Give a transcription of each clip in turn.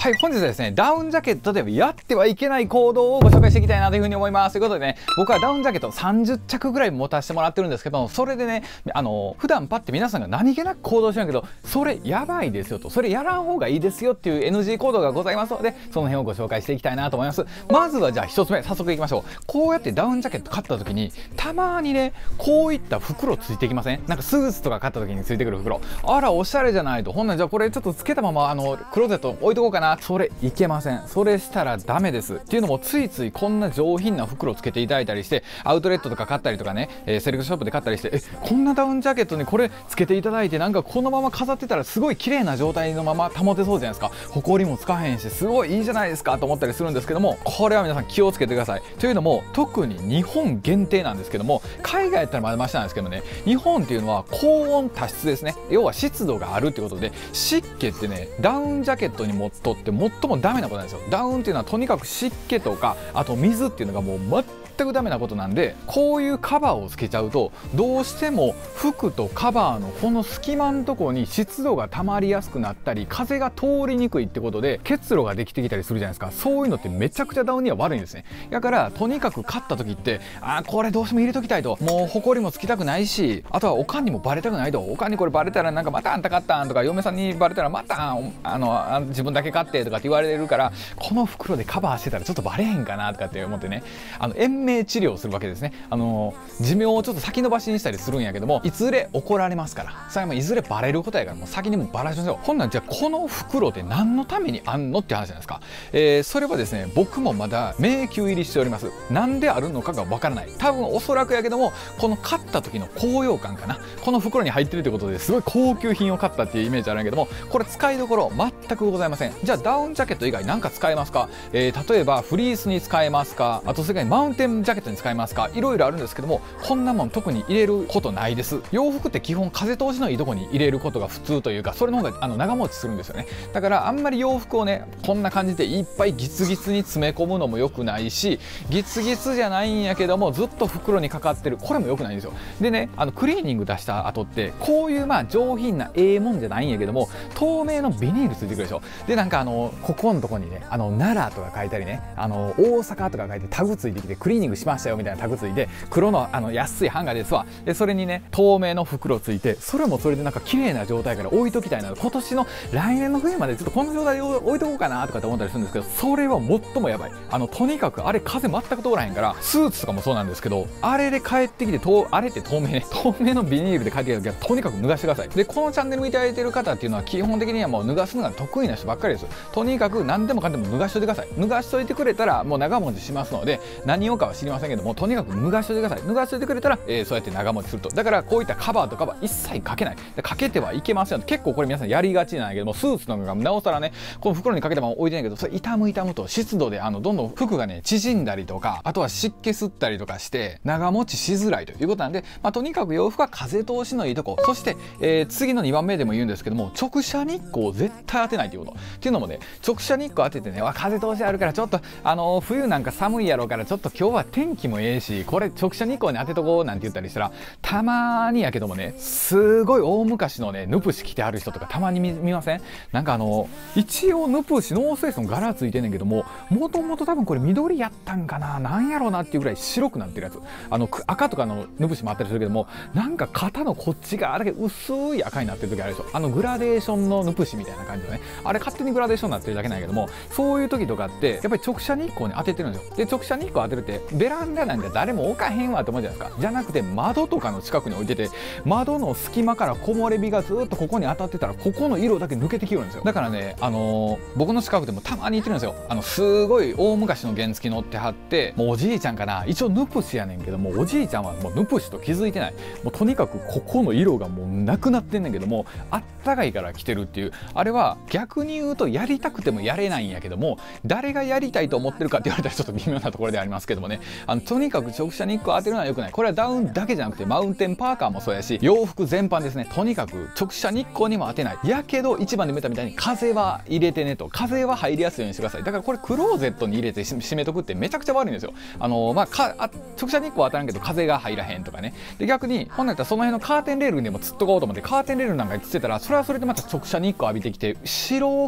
はい、本日はですね、ダウンジャケットでやってはいけない行動をご紹介していきたいなというふうに思います。ということでね、僕はダウンジャケット30着ぐらい持たせてもらってるんですけども、それでね、普段パッて皆さんが何気なく行動してるんだけど、それやばいですよと、それやらん方がいいですよっていう NG 行動がございますので、その辺をご紹介していきたいなと思います。まずはじゃあ1つ目、早速いきましょう。こうやってダウンジャケット買った時に、たまにね、こういった袋ついてきません？なんかスーツとか買った時についてくる袋。あら、おしゃれじゃないと。ほんならじゃあこれちょっとつけたままクローゼット置いとこうかな。それいけません。それしたらダメです。っていうのもついついこんな上品な袋をつけていただいたりして、アウトレットとか買ったりとかね、セレクトショップで買ったりして、こんなダウンジャケットにこれつけていただいて、なんかこのまま飾ってたらすごい綺麗な状態のまま保てそうじゃないですか。埃もつかへんし、すごいいいじゃないですかと思ったりするんですけども、これは皆さん気をつけてください。というのも、特に日本限定なんですけども、海外やったらまだましなんですけどね、日本っていうのは高温多湿ですね。要は湿度があるってことで、湿気ってね、ダウンジャケットにとって最もダメなことなんですよ。ダウンっていうのはとにかく湿気とか、あと水っていうのがもう全くダメなことなんで、こういうカバーをつけちゃうとどうしても服とカバーのこの隙間のところに湿度が溜まりやすくなったり、風が通りにくいってことで結露ができてきたりするじゃないですか。そういうのってめちゃくちゃダウンには悪いんですね。だからとにかく買った時って、これどうしても入れときたいと、もう埃もつきたくないし、あとはおかんにもバレたくないと、おかんにこれバレたらなんかまたあんた買ったんとか、嫁さんにバレたらまた自分だけ買ってとかって言われるから、この袋でカバーしてたらちょっとバレへんかなとかって思ってね、延命治療をするわけですね。寿命をちょっと先延ばしにしたりするんやけども、いずれ怒られますから、それはもういずれバレることやから、もう先にもバラしましょう。ほんなんじゃあこの袋で何のためにあんのって話じゃないですか。それはですね、僕もまだ迷宮入りしております。なんであるのかがわからない。多分おそらくやけども、この買った時の高揚感かな、この袋に入ってるってことですごい高級品を買ったっていうイメージあるんやけども、これ使いどころ全くございません。じゃあダウンジャケット以外何か使えますか？例えばフリースに使えますか？あとそれからマウンテンジャケットに使えますか？いろいろあるんですけども、こんなもん特に入れることないです。洋服って基本風通しのいいとこに入れることが普通というか、それの方が長持ちするんですよね。だからあんまり洋服をね、こんな感じでいっぱいギツギツに詰め込むのも良くないし、ギツギツじゃないんやけどもずっと袋にかかってる、これも良くないんですよ。でね、クリーニング出した後ってこういう上品なもんじゃないんやけども、透明のビニールついてくるでしょ。でなんかここのとこにね、奈良とか書いたりね、大阪とか書いてタグついてきて、クリーニングしましたよみたいなタグついて、黒の安いハンガーですわ。でそれにね、透明の袋ついて、それもそれでなんか綺麗な状態から置いときたいな、今年の来年の冬までちょっとこの状態で置いとこうかなとかって思ったりするんですけど、それは最もやばい。とにかくあれ風全く通らへんから、スーツとかもそうなんですけど、あれで帰ってきてあれって透明ね、透明のビニールで帰ってきた時はとにかく脱がしてください。でこのチャンネル見ていただいてる方っていうのは基本的にはもう脱がすのが得意な人ばっかりです。とにかく何でもかんでも脱がしといてください。脱がしといてくれたらもう長持ちしますので、何をかは知りませんけども、とにかく脱がしといてください。脱がしといてくれたら、そうやって長持ちすると。だからこういったカバーとかは一切かけない。かけてはいけません。結構これ皆さんやりがちなんやけども、スーツのがなおさらね、この袋にかけたまま置いてないけど、それ傷むと湿度でどんどん服がね縮んだりとか、あとは湿気吸ったりとかして長持ちしづらいということなんで、とにかく洋服は風通しのいいとこ、そして、次の2番目でも言うんですけども、直射日光を絶対当てないということっていうのもね、直射日光当ててね、風通しあるからちょっと冬なんか寒いやろうからちょっと今日は天気もええし、これ直射日光に当てとこうなんて言ったりしたら、たまにやけどもね、すごい大昔のねヌプシ着てある人とかたまに見ません？なんか一応ヌプシノースフェイスの柄ついてんねんけども、もともと多分これ緑やったんかな、なんやろうなっていうぐらい白くなってるやつ、赤とかのヌプシもあったりするけども、なんか肩のこっち側だけ薄い赤になってる時あるでしょ。グラデーションのヌプシみたいな感じのね、あれ勝手にグラデーションになってるだけなんやけども、そういう時とかってやっぱり直射日光に当ててるんですよ。で直射日光当てるってベランダなんか誰も置かへんわって思うじゃないですか。じゃなくて窓とかの近くに置いてて、窓の隙間から木漏れ日がずっとここに当たってたら、ここの色だけ抜けてきよるんですよ。だからね、僕の近くでもたまに行ってるんですよ。すごい大昔の原付乗ってはって、もうおじいちゃんかな、一応ヌプシやねんけども、おじいちゃんはもうヌプシと気づいてない。もうとにかくここの色がもうなくなってんねんけども、あったかいから着てるっていう、あれは逆に言うとやりたくてもやれないんやけども、誰がやりたいと思ってるかって言われたらちょっと微妙なところでありますけどもね、とにかく直射日光当てるのは良くない。これはダウンだけじゃなくてマウンテンパーカーもそうやし、洋服全般ですね。とにかく直射日光にも当てない。やけど一番で見たみたいに風は入れてねと、風は入りやすいようにしてください。だからこれクローゼットに入れて閉めとくってめちゃくちゃ悪いんですよ。直射日光当たらんけど風が入らへんとかね。で逆に本来だったらその辺のカーテンレールにでもつっとこうと思ってカーテンレールなんかつってたら、それはそれでまた直射日光浴びてきて白くなってくる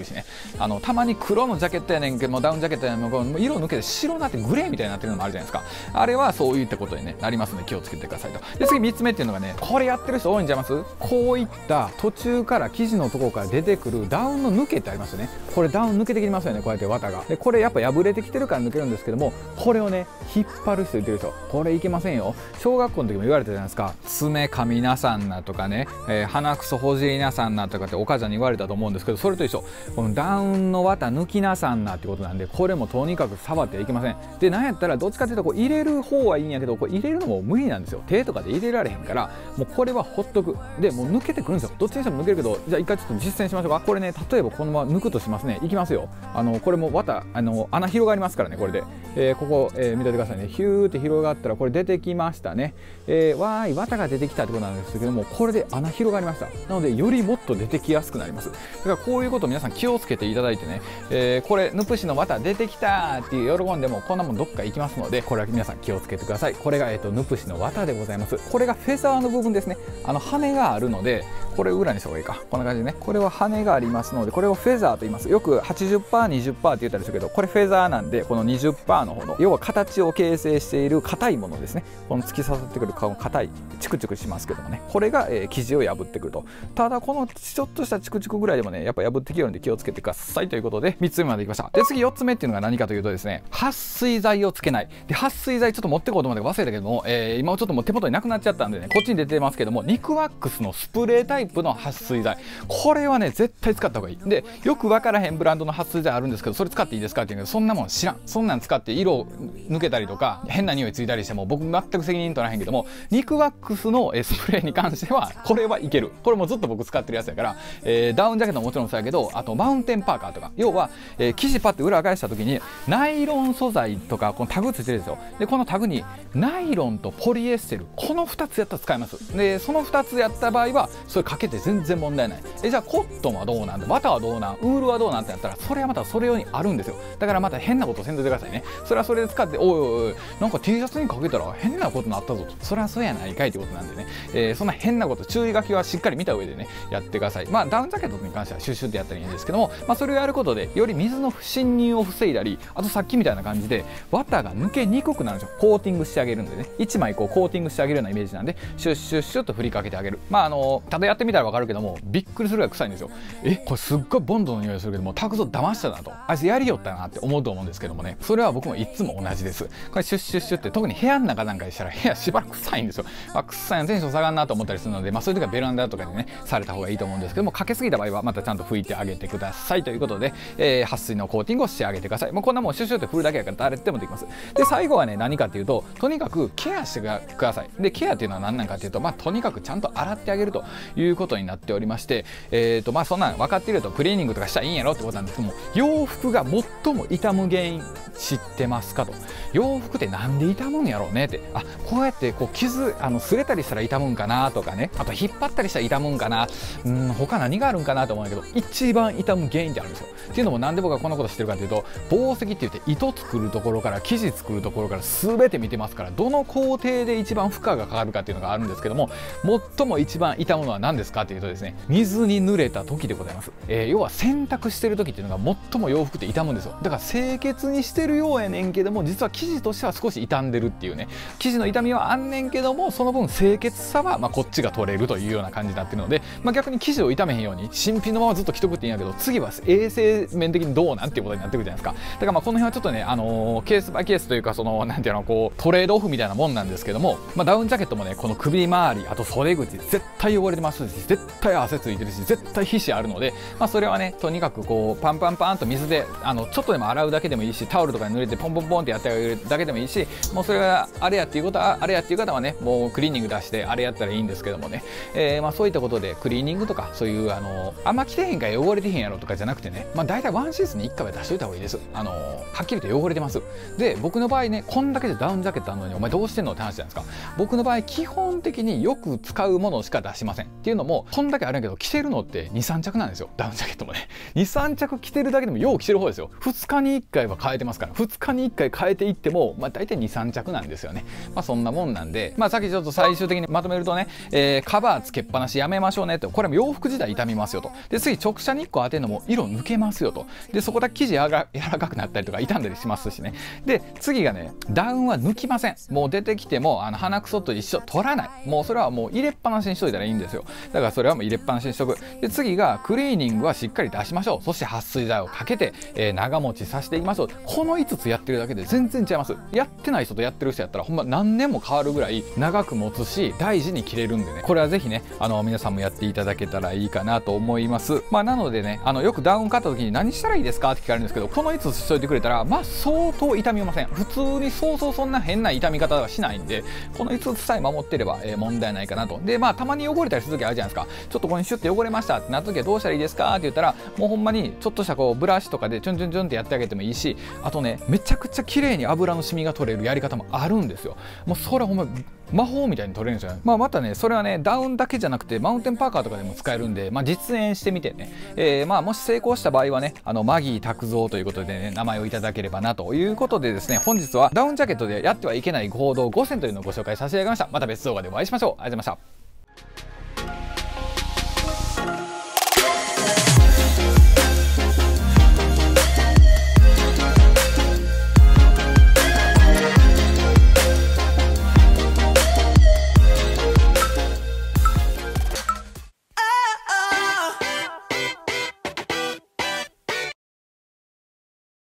しね、たまに黒のジャケットやねんけども、ダウンジャケットやねんけども色抜けて白になってグレーみたいになってるのもあるじゃないですか。あれはそういったことに、ね、なりますので気をつけてくださいと。で次3つ目っていうのがね、これやってる人多いんちゃいます？こういった途中から生地のところから出てくるダウンの抜けってありますよね。これダウン抜けてきますよね、こうやって綿が。でこれやっぱ破れてきてるから抜けるんですけども、これをね引っ張る人いてる人、これいけませんよ。小学校の時も言われたじゃないですか。爪噛みなさんなとかね、鼻くそほじりなさんなとかってお母ちゃんに言われたと思うんですけど、それと一緒。このダウンの綿抜きなさんなってことなんで、これもとにかく触ってはいけません。でなんやったらどっちかっていうとこう入れる方はいいんやけど、これ入れるのも無理なんですよ。手とかで入れられへんから、もうこれはほっとく。でもう抜けてくるんですよ。どっちにしても抜けるけど、じゃあ一回ちょっと実践しましょうか。これね、例えばこのまま抜くとしますね。いきますよ。これも綿穴広がりますからね、これで、ここ、見ててくださいね。ヒューって広がったらこれ出てきましたね。わーい、綿が出てきたってことなんですけども、これで穴広がりました。なのでよりもっと出てきやすくなります。だからこういうことを皆さん気をつけていただいてね、これヌプシの綿出てきたっていう喜んでもこんなもんどっか行きますので、これは皆さん気をつけてください。これが、ヌプシの綿でございます。これがフェザーの部分ですね。羽があるので、これ裏にした方がいいか。こんな感じでね、これは羽がありますので、これをフェザーと言います。よく 80%、20% って言ったりするけど、これフェザーなんで、この 20% の方の要は形を形成している硬いものですね。この突き刺さってくる硬いチクチクしますけどもね、これが、生地を破ってくると。ただこのちょっとしたチクチクぐらいでもね、やっぱ破ってきよるんで気をつけてくださいということで、3つ目までいきました。で次4つ目っていうのが何かというとですね、撥水剤をつけない。で撥水剤ちょっと持ってこうと思って忘れたけども、今ちょっともう手元になくなっちゃったんでね、こっちに出てますけども、ニクワックスのスプレータイプの撥水剤、これはね絶対使った方がいい。でよく分からへんブランドの撥水剤あるんですけど、それ使っていいですかって言うけど、そんなもん知らん。そんなん使って色抜けたりとか変な匂いついたりしても僕全く責任取らへんけども、ニクワックスのスプレーに関してはこれはいける。これもずっと僕使ってるやつやから、ダウンジャケットももちろんそうやけど、あとマウンテンパーカーとか、要は、生地パッて裏返した時にナイロン素材とかこのタグついてるんですよ。でこのタグにナイロンとポリエステル、この2つやったら使えます。でその2つやった場合はそれかけて全然問題ない。じゃあコットンはどうなんで、綿はどうなん、ウールはどうなんってなったら、それはまたそれ用にあるんですよ。だからまた変なことせんといてくださいね。それはそれで使って、おいおいおい、なんか T シャツにかけたら変なことになったぞと、そりゃそうやないかいってことなんでね、そんな変なこと、注意書きはしっかり見た上でねやってください。まあダウンジャケットに関してはシュッシュってやったらいいんですけども、それをやることでより水の侵入を防いだり、あとさっきみたいな感じで綿が抜けにくくなるんですよ。コーティングしてあげるんでね、1枚こうコーティングしてあげるようなイメージなんで、シュッシュッシュッと振りかけてあげる。ただやってみたら分かるけども、びっくりするぐらい臭いんですよ。これすっごいボンドの匂いするけども、タクゾ騙したなと、あいつやりよったなって思うと思うんですけどもね、それは僕もいつも同じです。これシュッシュッシュって、特に部屋の中なんかでしたら部屋しばらく臭いんですよ。臭いのテンション下がるなと思ったりするので、そういう時はベランダとかでねされた方がいいと思うんですけども、かけすぎた場合はまたちゃんと拭いてあげてくださいということで、撥水のコーティングをしてあげてください。こんなもんシュッシュって振るだけやから誰でもできます。で最後はね何かっていうと、とにかくケアしてください。でケアっていうのは何なのかっていうと、とにかくちゃんと洗ってあげるということになっておりまして、そんなん分かっているとクリーニングとかしたらいいんやろってことなんですけども、洋服が最も傷む原因知ってますかと。洋服ってなんで傷むんやろうねって、こうやってこう傷擦れたりしたら傷むんかなとかね、あと引っ張ったりしたら傷むんかな、他何があるんかなと思うんだけど、一番傷む原因ってあるんですよ。っていうのもなんで僕はこんなこと知ってるかというと、紡績って言って糸作るところから生地作るところから全て見てますから、どの工程で一番負荷がかかるかっていうのがあるんですけども、最も一番傷むのは何ですかっていうとですね、水に濡れた時でございます。要は洗濯してる時っていうのが最も洋服って傷むんですよ。だから清潔にしてるようやねんけども、実は生地としては少し傷んでるっていうね、生地の傷みはあんねんけども、その分清潔さはこっちが取れるというような感じになってるので、逆に生地を傷めへんように新品のままずっと着とくっていいんやけど、次は衛生面的にどうなんっていうことになってくるじゃないですか。だからこの辺はちょっとね、ケースバイケースというか、なんていうの、こうトレードオフみたいなもんなんですけども、ダウンジャケットもね、この首周り、あと袖口絶対汚れてますし、絶対汗ついてるし、絶対皮脂あるので、それはねとにかくこうパンパンパンと水でちょっとでも洗うだけでもいいし、タオルとかに濡れてポンポンポンってやってあげるだけでもいいし、もうそれがあれやっていうことはあれやっていう方はね、もうクリーニング出してあれやったらいいんですけどもね、そういったことでクリーニングとか、そういうあんま着てへんから汚れてへんやろとかじゃなくてね、大体ワンシーズンに1回は出しといた方がいいです。はっきりと汚れてます。で僕の場合ね、こんだけでダウンジャケットあるのにお前どうしてんのって話じゃないですか。僕の場合基本的によく使うものしか出しません。っていうのも、こんだけあるんやけど着てるのって 2,3 着なんですよ。ダウンジャケットもね 2,3 着着てるだけでもよう着てる方ですよ。2日に1回は変えてますかから2日に1回変えていっても、大体2、3着なんですよね。そんなもんなんで、さっきちょっと最終的にまとめるとね、カバーつけっぱなしやめましょうねと。これも洋服自体傷みますよと。で次直射日光当てるのも色抜けますよと。でそこだけ生地柔らかくなったりとか傷んだりしますしね。で次がね、ダウンは抜きません。もう出てきても鼻くそと一緒取らない。もうそれはもう入れっぱなしにしといたらいいんですよ。だからそれはもう入れっぱなしにしとく。で次がクリーニングはしっかり出しましょう。そして撥水剤をかけて、長持ちさせていきましょう。この5つやってるだけで全然違います。やってない人とやってる人やったらほんま何年も変わるぐらい長く持つし大事に着れるんでね、これはぜひね皆さんもやっていただけたらいいかなと思います。なのでね、よくダウン買った時に何したらいいですかって聞かれるんですけど、この5つしといてくれたら相当痛みません。普通にそうそんな変な痛み方はしないんで、この5つさえ守ってれば、問題ないかなと。でたまに汚れたりする時あるじゃないですか。ちょっとここにシュッて汚れましたってなった時はどうしたらいいですかって言ったら、もうほんまにちょっとしたこうブラシとかでチュンチュンチュンってやってあげてもいいし、あとねめちゃくちゃ綺麗に油の染みが取れるやり方もあるんですよ。もうそれはほんま魔法みたいに取れるんですよね。またねそれはねダウンだけじゃなくてマウンテンパーカーとかでも使えるんで、実演してみてね、もし成功した場合はねマギー拓三ということでね名前をいただければなということでですね、本日はダウンジャケットでやってはいけない行動5選というのをご紹介させていただきました。また別動画でお会いしましょう。ありがとうございました。